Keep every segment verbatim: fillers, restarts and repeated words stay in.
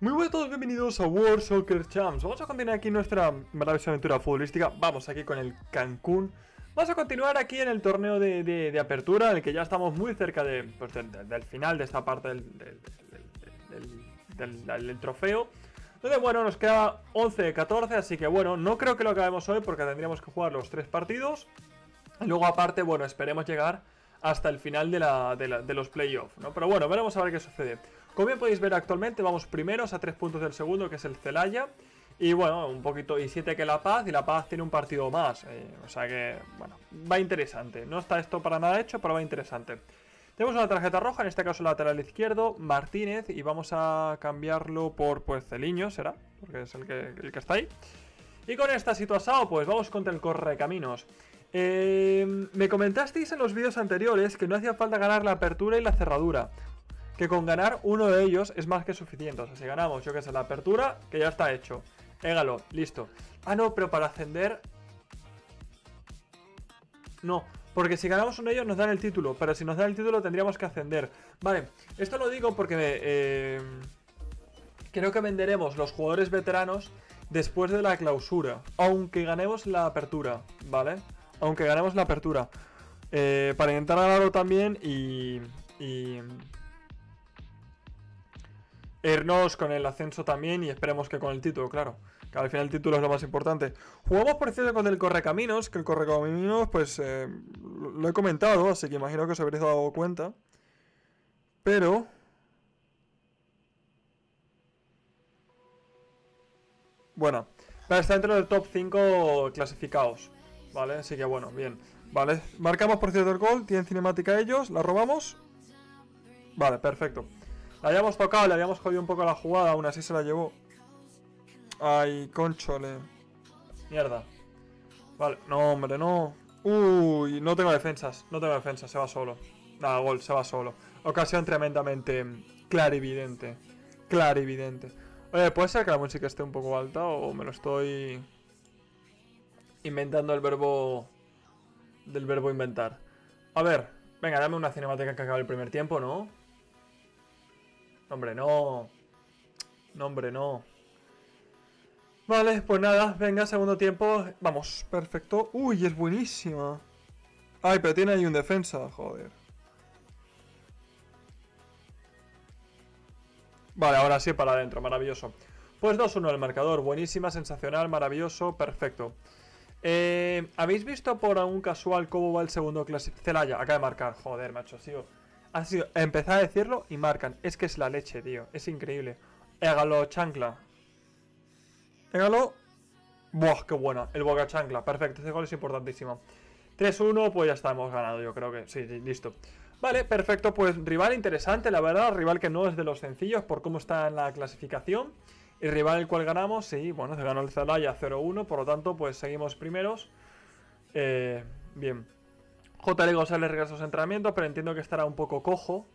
Muy buenas a todos, bienvenidos a World Soccer Champs. Vamos a continuar aquí nuestra maravillosa aventura futbolística. Vamos aquí con el Cancún. Vamos a continuar aquí en el torneo de, de, de apertura, en el que ya estamos muy cerca de, pues, de, de, del final de esta parte del, del, del, del, del, del trofeo. Entonces, bueno, nos queda once de catorce, así que bueno, no creo que lo acabemos hoy porque tendríamos que jugar los tres partidos. Y luego aparte, bueno, esperemos llegar hasta el final de, la, de, la, de los playoffs, ¿no? Pero bueno, veremos a ver qué sucede. Como bien podéis ver actualmente, vamos primeros a tres puntos del segundo, que es el Celaya. Y bueno, un poquito, y siete que La Paz, y La Paz tiene un partido más. Eh, o sea que, bueno, va interesante. No está esto para nada hecho, pero va interesante. Tenemos una tarjeta roja, en este caso lateral izquierdo, Martínez, y vamos a cambiarlo por, pues, Celiño, será, porque es el que, el que está ahí. Y con esta situación, pues vamos contra el Correcaminos. Eh, me comentasteis en los vídeos anteriores que no hacía falta ganar la apertura y la cerradura, que con ganar uno de ellos es más que suficiente. O sea, si ganamos, yo que sé, la apertura, que ya está hecho. Égalo, listo. Ah, no, pero para ascender... No, porque si ganamos uno de ellos nos dan el título, pero si nos dan el título tendríamos que ascender. Vale, esto lo digo porque eh, creo que venderemos los jugadores veteranos después de la clausura, aunque ganemos la apertura, ¿vale? Aunque ganemos la apertura, eh, para intentar ganarlo también y, y irnos con el ascenso también, y esperemos que con el título, claro, que al final el título es lo más importante. Jugamos por cierto con el Correcaminos, que el Correcaminos pues eh, lo he comentado, así que imagino que os habréis dado cuenta. Pero... bueno, está dentro del top cinco clasificados, ¿vale? Así que bueno, bien. Vale, marcamos por cierto el gol, tienen cinemática ellos, la robamos. Vale, perfecto. La habíamos tocado, le habíamos jodido un poco la jugada, aún así se la llevó. Ay, conchole. Mierda. Vale, no, hombre, no. Uy, no tengo defensas, no tengo defensas, se va solo. Nada, gol, se va solo. Ocasión tremendamente clarividente. Clarividente. Oye, ¿puede ser que la música esté un poco alta o me lo estoy inventando el verbo del verbo inventar? A ver, venga, dame una cinemática que acabe el primer tiempo, ¿no? No, hombre, no. No, hombre, no. Vale, pues nada, venga, segundo tiempo. Vamos, perfecto. Uy, es buenísima. Ay, pero tiene ahí un defensa, joder. Vale, ahora sí para adentro, maravilloso. Pues dos uno el marcador, buenísima, sensacional, maravilloso, perfecto. eh, ¿Habéis visto por algún casual cómo va el segundo clase? Celaya, acaba de marcar, joder, macho, ha sido, ha sido empezar a decirlo y marcan. Es que es la leche, tío, es increíble. Égalo, chancla. Égalo. Buah, qué buena, el boca chancla, perfecto, este gol es importantísimo. tres uno, pues ya está, hemos ganado, yo creo que, sí, sí, listo. Vale, perfecto, pues rival interesante, la verdad, rival que no es de los sencillos por cómo está en la clasificación. Y rival el cual ganamos, sí, bueno, se ganó el Celaya cero uno, por lo tanto, pues seguimos primeros. Eh, bien. J L González regresa a sus entrenamientos, pero entiendo que estará un poco cojo.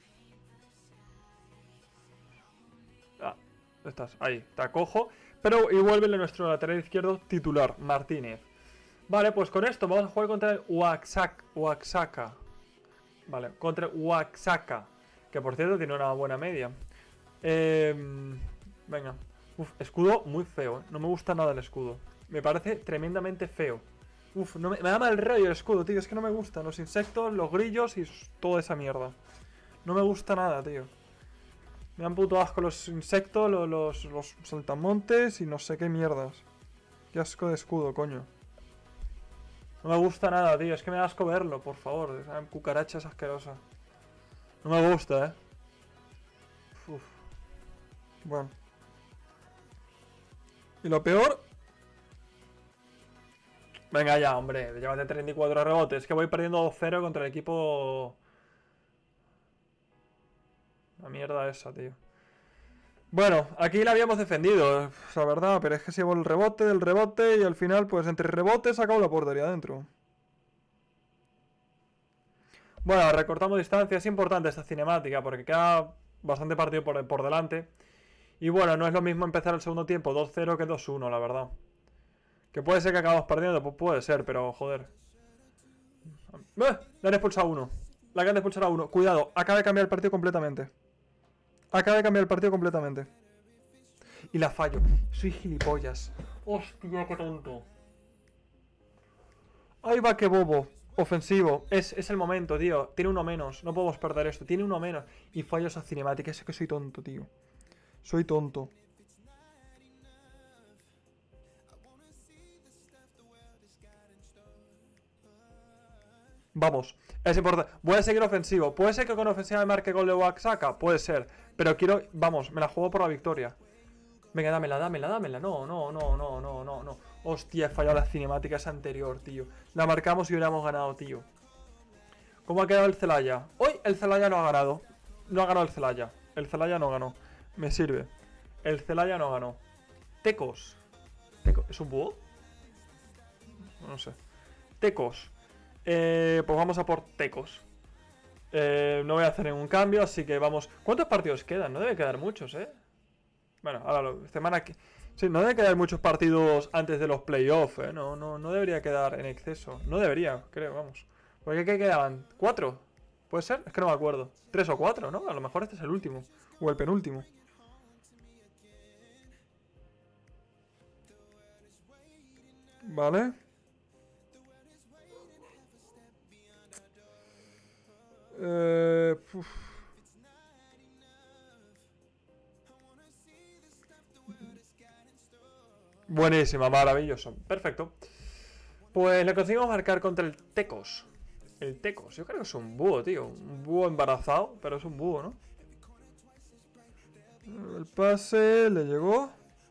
Ah, estás, ahí, está cojo. Pero y vuelve nuestro lateral izquierdo titular, Martínez. Vale, pues con esto vamos a jugar contra el Oaxaca. Vale, contra Oaxaca, que por cierto tiene una buena media. Eh, venga. Uf, escudo muy feo, ¿eh? No me gusta nada el escudo. Me parece tremendamente feo. Uf, no me, me da mal rollo el escudo, tío. Es que no me gustan los insectos, los grillos y toda esa mierda. No me gusta nada, tío. Me dan puto asco los insectos, los, los, los saltamontes y no sé qué mierdas. Qué asco de escudo, coño. No me gusta nada, tío. Es que me da asco verlo, por favor. Esa cucaracha es asquerosa. No me gusta, eh. Uf. Bueno. Y lo peor... venga ya, hombre. Llévate treinta y cuatro rebotes. Es que voy perdiendo dos cero contra el equipo... la mierda esa, tío. Bueno, aquí la habíamos defendido, la verdad, pero es que se llevó el rebote del rebote y al final, pues entre rebotes sacamos la portería adentro. Bueno, recortamos distancia, es importante esta cinemática porque queda bastante partido por, por delante. Y bueno, no es lo mismo empezar el segundo tiempo dos cero que dos uno, la verdad. Que puede ser que acabamos perdiendo, pues puede ser, pero joder. ¡Eh! Le han expulsado a uno. Le han expulsado a uno. Cuidado, acaba de cambiar el partido completamente. Acaba de cambiar el partido completamente. Y la fallo. Soy gilipollas. Hostia, qué tonto. Ahí va, qué bobo. Ofensivo. Es, es el momento, tío. Tiene uno menos. No podemos perder esto. Tiene uno menos. Y fallo esa cinemática. Es que soy tonto, tío. Soy tonto. Vamos. Es importante. Voy a seguir ofensivo. ¿Puede ser que con ofensiva me marque gol de Oaxaca? Puede ser. Pero quiero... Vamos, me la juego por la victoria. Venga, dámela, dámela, dámela. No, no, no, no, no, no, no. Hostia, he fallado la cinemática esa anterior, tío. La marcamos y hubiéramos ganado, tío. ¿Cómo ha quedado el Celaya? Hoy el Celaya no ha ganado. No ha ganado el Celaya. El Celaya no ganó. Me sirve. El Celaya no ganó. Tecos. Tecos. ¿Es un búho? No sé. Tecos. Eh, pues vamos a por Tecos. Eh, no voy a hacer ningún cambio, así que vamos. ¿Cuántos partidos quedan? No debe quedar muchos, ¿eh? Bueno, ahora lo, semana que... Sí, no debe quedar muchos partidos antes de los playoffs, ¿eh? No, no, no debería quedar en exceso. No debería, creo, vamos. ¿Por qué, qué quedaban? ¿Cuatro? ¿Puede ser? Es que no me acuerdo. ¿Tres o cuatro, no? A lo mejor este es el último. O el penúltimo. Vale. Eh, uf. Buenísima, maravilloso. Perfecto. Pues le conseguimos marcar contra el Tecos. El Tecos, yo creo que es un búho, tío. Un búho embarazado, pero es un búho, ¿no? El pase le llegó.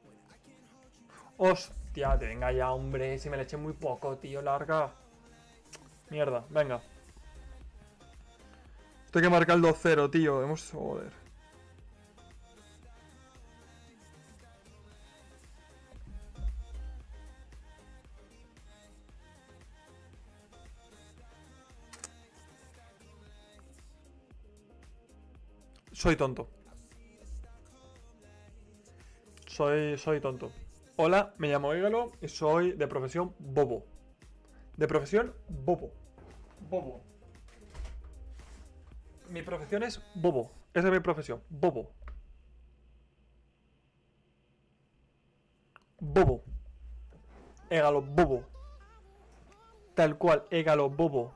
Hostia, venga ya, hombre. Si me le eché muy poco, tío. Larga. Mierda, venga. Esto hay que marcar el dos cero, tío. Hemos... Joder. Soy tonto. Soy, soy tonto. Hola, me llamo Ígalo y soy de profesión bobo. De profesión bobo. Bobo. Mi profesión es bobo. Esa es mi profesión. Bobo. Bobo. Égalo bobo. Tal cual, égalo bobo.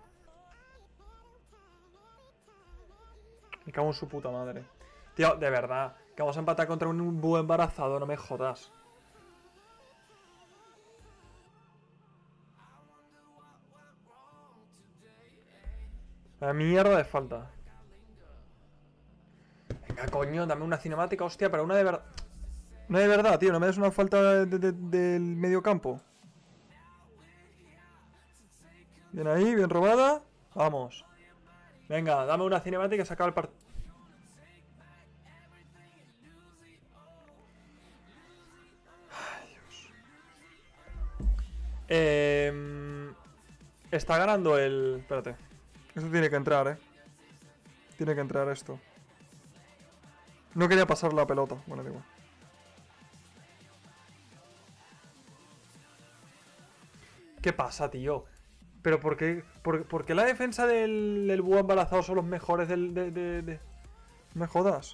Me cago en su puta madre. Tío, de verdad. Que vamos a empatar contra un búho embarazado, no me jodas. La mierda de falta. Venga, coño, dame una cinemática, hostia, pero una de verdad. No de verdad, tío, no me des una falta de, de, de, del medio campo. Bien ahí, bien robada. Vamos. Venga, dame una cinemática y se acaba el partido. Ay, Dios. Eh, está ganando el... Espérate. Esto tiene que entrar, eh. Tiene que entrar esto. No quería pasar la pelota. Bueno, digo. ¿Qué pasa, tío? ¿Pero por qué, por, por qué la defensa del, del búho embarazado son los mejores del... De, de, de... Me jodas.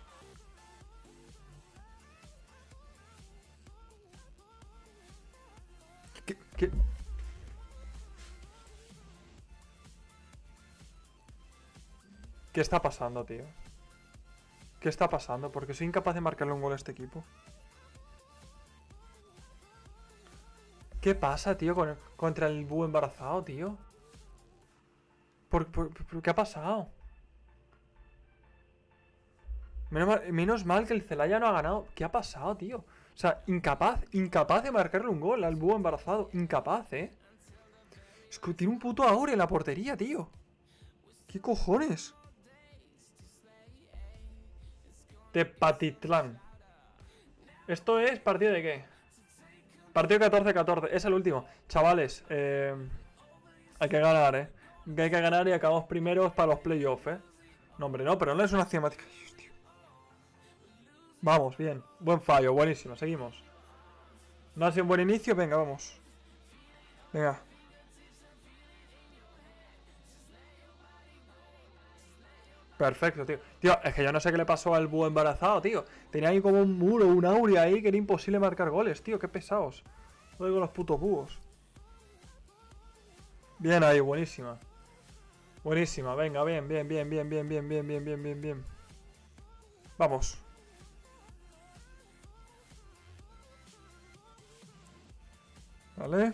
¿Qué, qué? ¿Qué está pasando, tío? ¿Qué está pasando? Porque soy incapaz de marcarle un gol a este equipo. ¿Qué pasa, tío, con el, contra el búho embarazado, tío? ¿Por, por, por qué ha pasado? Menos mal, menos mal que el Celaya no ha ganado. ¿Qué ha pasado, tío? O sea, incapaz, incapaz de marcarle un gol al búho embarazado. Incapaz, ¿eh? Es que tiene un puto Aure en la portería, tío. ¿Qué cojones? Tepatitlán. ¿Esto es partido de qué? Partido catorce catorce. Es el último. Chavales, eh, hay que ganar, ¿eh? Que hay que ganar y acabamos primeros para los playoffs, ¿eh? No, hombre, no, pero no es una cinemática. Vamos, bien. Buen fallo, buenísimo. Seguimos. No ha sido un buen inicio. Venga, vamos. Venga. Perfecto, tío. Tío, es que yo no sé qué le pasó al búho embarazado, tío. Tenía ahí como un muro, un aurea ahí que era imposible marcar goles, tío. Qué pesados. No digo los putos búhos. Bien ahí, buenísima. Buenísima, venga, bien, bien, bien, bien, bien, bien, bien, bien, bien, bien, bien. Vamos. Vale.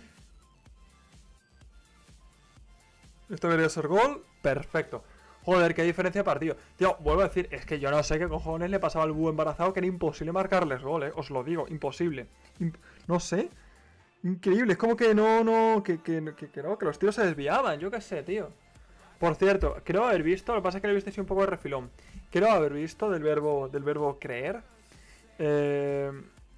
Esto debería ser gol. Perfecto. Joder, qué diferencia de partido. Tío, vuelvo a decir, es que yo no sé qué cojones le pasaba al búho embarazado, que era imposible marcarles gol, eh. Os lo digo, imposible. Imp no sé. Increíble, es como que no, no, que, que, que, que no, que los tíos se desviaban, yo qué sé, tío. Por cierto, creo haber visto, lo que pasa es que lo he visto así un poco de refilón. Creo haber visto del verbo, del verbo creer. Eh,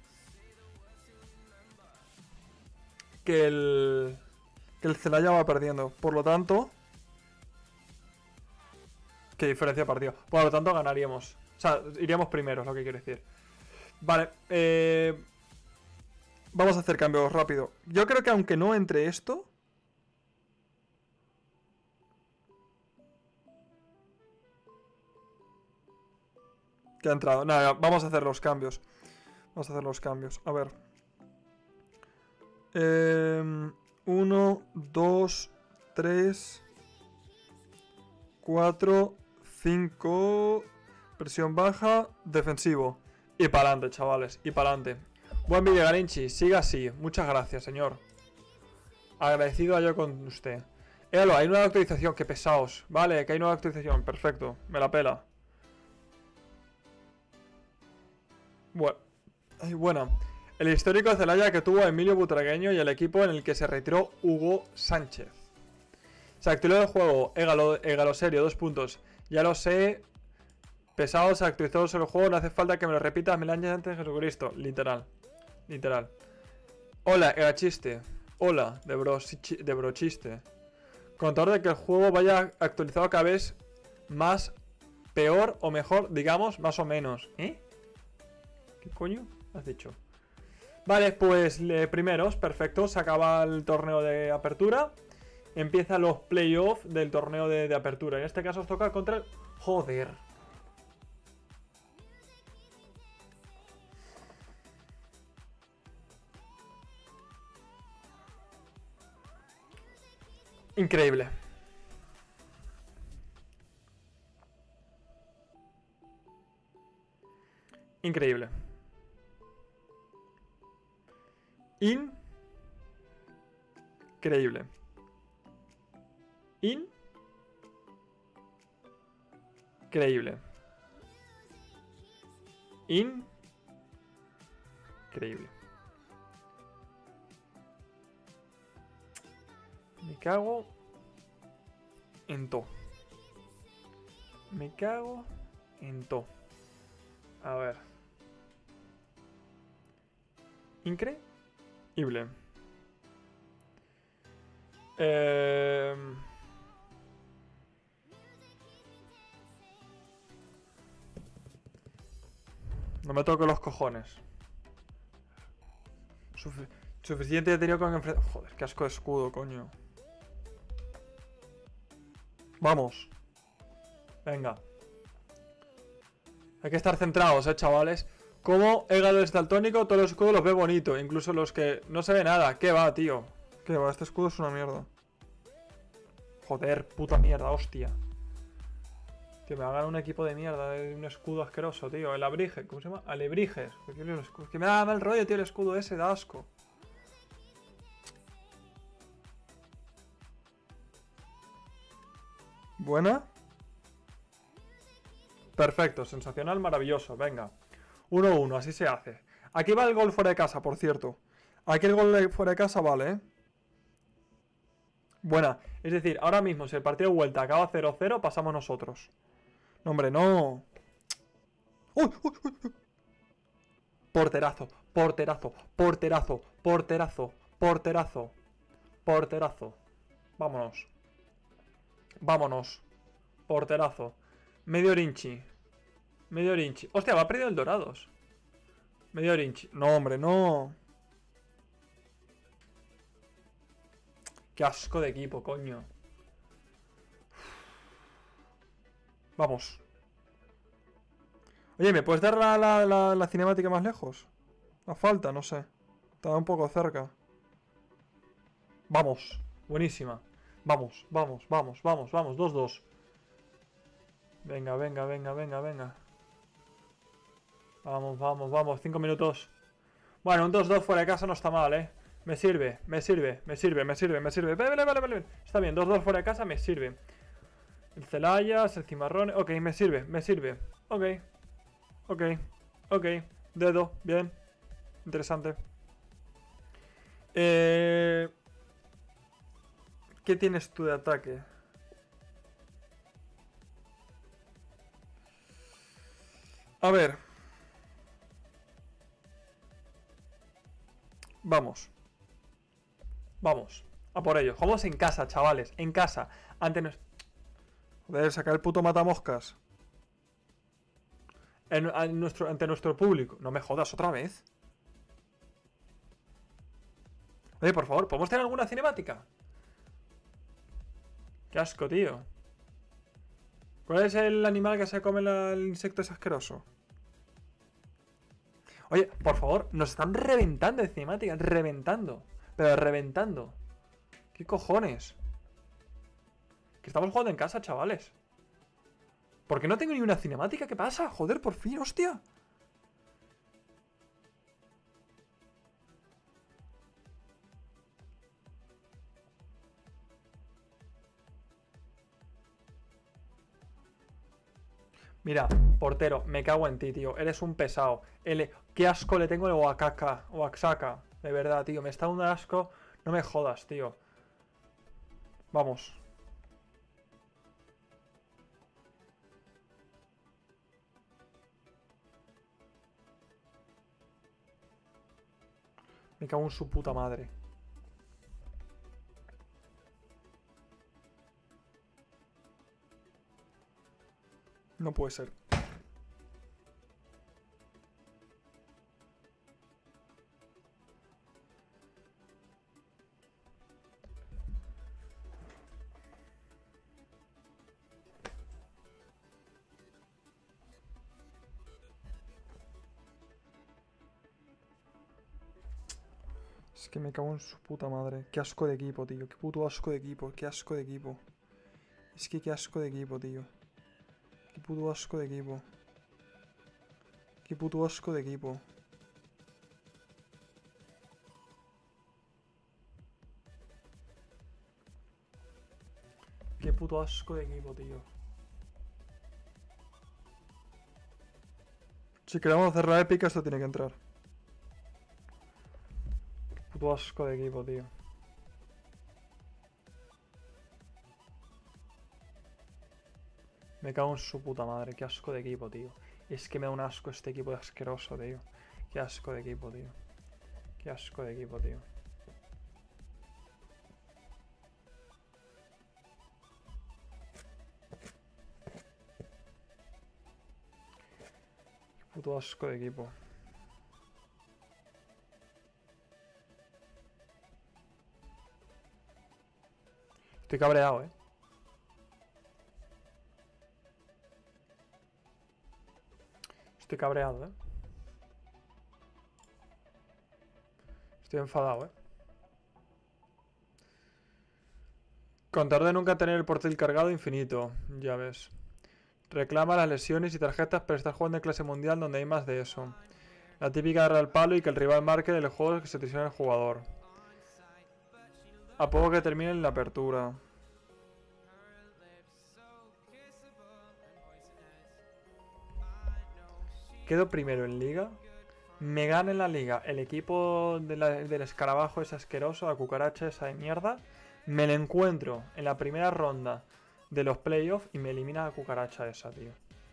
que el. Que el Celaya va perdiendo. Por lo tanto. Qué diferencia de partido. Por lo tanto, ganaríamos. O sea, iríamos primero, es lo que quiero decir. Vale, eh. Vamos a hacer cambios rápido. Yo creo que aunque no entre esto. Que ha entrado. Nada, vamos a hacer los cambios. Vamos a hacer los cambios. A ver. Eh, uno, dos, tres, cuatro, cinco. Presión baja, defensivo. Y para adelante, chavales. Y para adelante. Buen vídeo, Garinchi. Siga así. Muchas gracias, señor. Agradecido a yo con usted. Éalo, hay nueva actualización. Qué pesados. Vale, que hay nueva actualización. Perfecto. Me la pela. Bueno. Ay, buena. El histórico de Celaya que tuvo Emilio Butragueño y el equipo en el que se retiró Hugo Sánchez. Se actualizó el juego. Égalo, égalo serio, dos puntos. Ya lo sé. Pesado, se actualizó sobre el juego. No hace falta que me lo repitas mil años antes de Jesucristo. Literal. Literal. Hola, era chiste. Hola, de, bro, de brochiste. Contador de que el juego vaya actualizado cada vez más, peor o mejor, digamos, más o menos. ¿Eh? ¿Qué coño has dicho? Vale, pues eh, primeros, perfecto. Se acaba el torneo de apertura. Empiezan los playoffs del torneo de, de apertura. En este caso os toca contra el... Joder. Increíble. Increíble. Increíble. Increíble. Increíble. Me cago en to. Me cago en to. A ver. Increíble. Eh... No me toco los cojones. Sufi suficiente he tenido con enfrentar... Joder, qué asco de escudo, coño. Vamos. Venga. Hay que estar centrados, eh, chavales. Como Égalo es daltónico, todos los escudos los ve bonito. Incluso los que no se ve nada. ¿Qué va, tío? ¿Qué va? Este escudo es una mierda. Joder, puta mierda, hostia. Que me hagan un equipo de mierda, de un escudo asqueroso, tío. El abrige, ¿cómo se llama? Alebrijes. Que me da mal rollo, tío, el escudo ese, da asco. Buena. Perfecto, sensacional, maravilloso, venga. uno uno, así se hace. Aquí va el gol fuera de casa, por cierto. Aquí el gol fuera de casa vale, ¿eh? Buena. Es decir, ahora mismo, si el partido de vuelta acaba cero cero, pasamos nosotros. No, hombre, no. ¡Uy, uy, uy, uy! Porterazo, porterazo, porterazo, porterazo, porterazo, porterazo. Vámonos. Vámonos. Porterazo. Medio orinchi. Medio orinchi. Hostia, va a perder el Dorados. Medio orinchi. No, hombre, no. Qué asco de equipo, coño. Vamos. Oye, ¿me puedes dar la, la, la, la cinemática más lejos? La falta, no sé. Estaba un poco cerca. Vamos. Buenísima. Vamos, vamos, vamos, vamos, vamos. dos dos. Venga, venga, venga, venga, venga. Vamos, vamos, vamos. cinco minutos. Bueno, un dos dos fuera de casa no está mal, ¿eh? Me sirve, me sirve, me sirve, me sirve, me sirve. Vale, vale, vale, vale. Está bien, dos dos fuera de casa me sirve. El Celayas, el Cimarrón. Ok, me sirve, me sirve. Ok. Ok. Ok. Dedo, bien. Interesante. Eh... ¿Qué tienes tú de ataque? A ver. Vamos. Vamos. A por ello. Jugamos en casa, chavales. En casa. Ante nos... Joder, sacar el puto matamoscas. En, en nuestro, ante nuestro público. No me jodas otra vez. Oye, por favor, ¿podemos tener alguna cinemática? Qué asco, tío. ¿Cuál es el animal que se come la, el insecto ese asqueroso? Oye, por favor, nos están reventando de cinemática. Reventando. Pero reventando. ¿Qué cojones? Que estamos jugando en casa, chavales. ¿Por qué no tengo ni una cinemática? ¿Qué pasa? Joder, por fin, hostia. Mira, portero, me cago en ti, tío. Eres un pesado. L... Qué asco le tengo el Oaxaca. Oaxaca. De verdad, tío. Me está dando un asco. No me jodas, tío. Vamos. Me cago en su puta madre. No puede ser. Es que me cago en su puta madre. Qué asco de equipo, tío. Qué puto asco de equipo. Qué asco de equipo. Es que qué asco de equipo, tío. Qué puto asco de equipo. Qué puto asco de equipo. Qué puto asco de equipo, tío. Si queremos hacer la épica, esto tiene que entrar. Qué puto asco de equipo, tío. Me cago en su puta madre. Qué asco de equipo, tío. Es que me da un asco este equipo de asqueroso, tío. Qué asco de equipo, tío. Qué asco de equipo, tío. Qué puto asco de equipo. Estoy cabreado, eh. Estoy cabreado, eh. Estoy enfadado, eh. Contar de nunca tener el portal cargado infinito. Ya ves. Reclama las lesiones y tarjetas, pero estás jugando en clase mundial donde hay más de eso. La típica darle al palo y que el rival marque del juego que se lesiona el jugador. A poco que termine la apertura. Quedo primero en liga. Me gana en la liga el equipo de la, del escarabajo ese asqueroso, la cucaracha esa de mierda. Me lo encuentro en la primera ronda de los playoffs y me elimina la cucaracha esa, tío.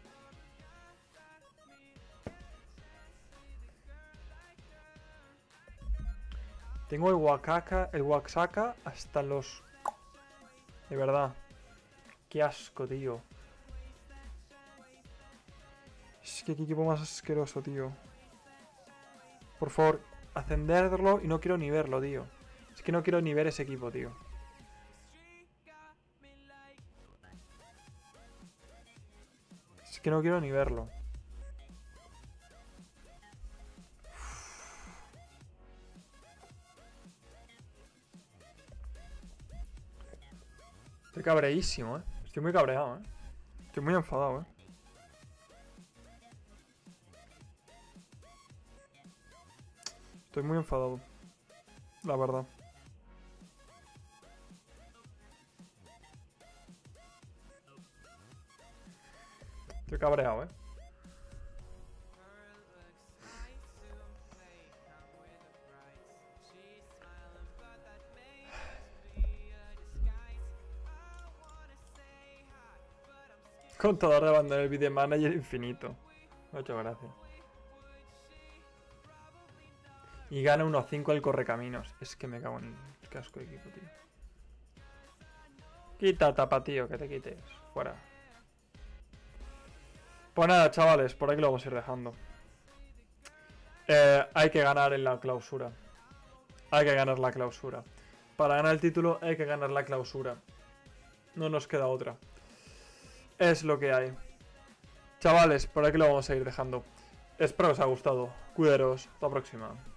Tengo el Oaxaca, el Oaxaca hasta los... De verdad. Qué asco, tío. Es que qué equipo más asqueroso, tío. Por favor, ascenderlo y no quiero ni verlo, tío. Es que no quiero ni ver ese equipo, tío. que no quiero ni verlo. Estoy cabreísimo, eh. Estoy muy cabreado, eh. Estoy muy enfadado, eh. Estoy muy enfadado. La verdad. Estoy cabreado, eh. Contador de abandono el video manager infinito. Muchas gracias. Y gana uno a cinco el correcaminos. Es que me cago en el casco de equipo, tío. Quita, tapa, tío, que te quites. Fuera. Pues nada, chavales, por aquí lo vamos a ir dejando. Eh, hay que ganar en la clausura. Hay que ganar la clausura. Para ganar el título hay que ganar la clausura. No nos queda otra. Es lo que hay. Chavales, por aquí lo vamos a ir dejando. Espero que os haya gustado. Cuidaros. Hasta la próxima.